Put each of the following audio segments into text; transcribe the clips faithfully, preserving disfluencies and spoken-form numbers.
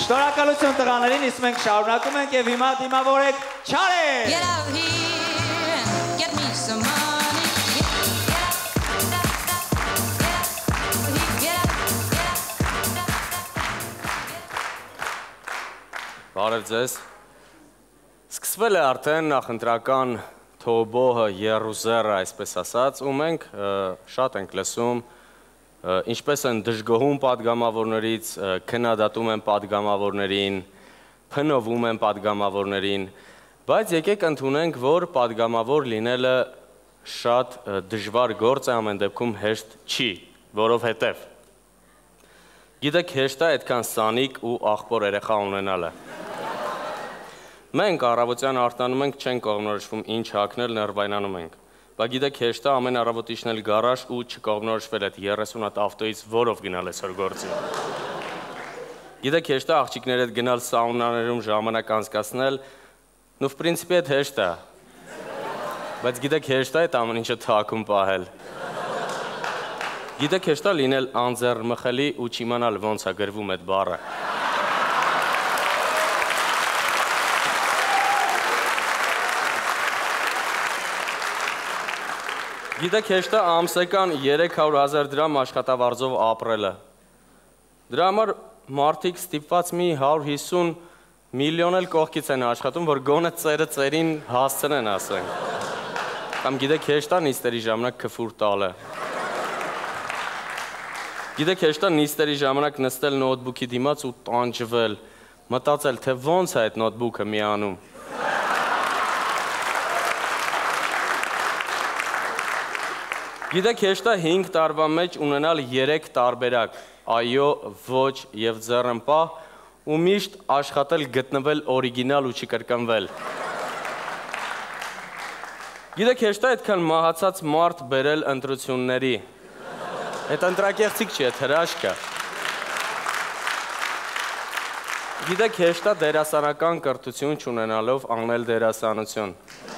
Շնորհակալություն տղաներին, իսկ մենք շարունակում ենք եւ հիմա դիմավորեք Չարեն։ Get out here and get me some money. Բարև ձեզ։ Սկսվել է արդեն նախընտրական թոբոհը, եռուզերը, այսպես ասած, ու մենք շատ ենք լսում, ինչպես են դժգոհում պատգամավորներից, քննադատում են պատգամավորներին, փնովում են պատգամավորներին, բայց եկեք ընդունենք, որ պատգամավոր լինելը շատ դժվար գործ է, ամեն դեպքում հեշտ չի, որովհետև գիտեք, հեշտ է այդքան սանիկ ու աղբոր երեխա ունենալը։ Մենք առավոտյան արտանում ենք, չենք կողմնորոշվում ինչ հագնել, ներվայնանում ենք։ Բա գիտեք, հեշտ է ամեն առավոտ իջնել գարաժ ու չկողմնորոշվել այդ երեսուն հատ ավտոյից որով գնալ այսօր գործի։ Գիտեք, հեշտ է աղջիկների հետ գնալ սաունաներում ժամանակ անցկացնել, նու в принципе այդ հեշտ է։ Բայց գիտեք, հեշտ է այդ ամեն ինչը թաքուն պահել։ Գիտեք, հեշտ է լինել անձեռնմխելի ու չիմանալ ոնց է գրվում այդ բառը։ Գիտեք, հեշտ է ամսական երեք հարյուր հազար դրամ աշխատավարձով ապրելը։ Դրա համար մարդիկ ստիպված մի հարյուր հիսուն միլիոն էլ կողքից են աշխատում, որ գոնե ծերը ծերին հասցնեն, ասենք։ Կամ գիտեք, հեշտ է նիստերի ժամանակ քֆուր տալը։ Գիտեք, հեշտ է նիստերի ժամանակ նստել նոթբուքի դիմաց ու տանջվել, մտածել, թե ոնց է այդ նոթբուքը միանում։ Գիտեք, հեշտ է հինգ տարվա մեջ ունենալ երեք տարբերակ, այո, ոչ և ձեռնպահ, ու միշտ աշխատել գտնվել օրիգինալ ու չկրկնվել։ Գիտեք, հեշտ է այդքան մահացած մարդ բերել ընտրությունների։ Այդ ընտրակեղծիք չի, այդ հրաշք է։ Գիտեք, հեշտ է դերասանական կրթություն չունենալով անել դերասանություն։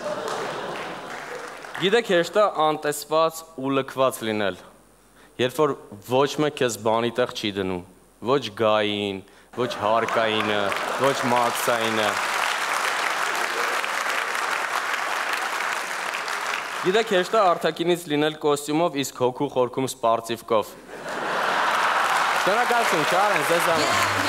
Գիտեք, հեշտ է անտեսված ու լքված լինել, երբ որ ոչ մեկ քեզ բանի տեղ չի դնում, ոչ գային, ոչ հարկայինը, ոչ մաքսայինը։ Գիտեք, հեշտ է արտաքինից լինել կոստյումով, իսկ հոգու խորքում սպարծիվկով։ Շնորհակալություն, Չարեն, ձեզ համար։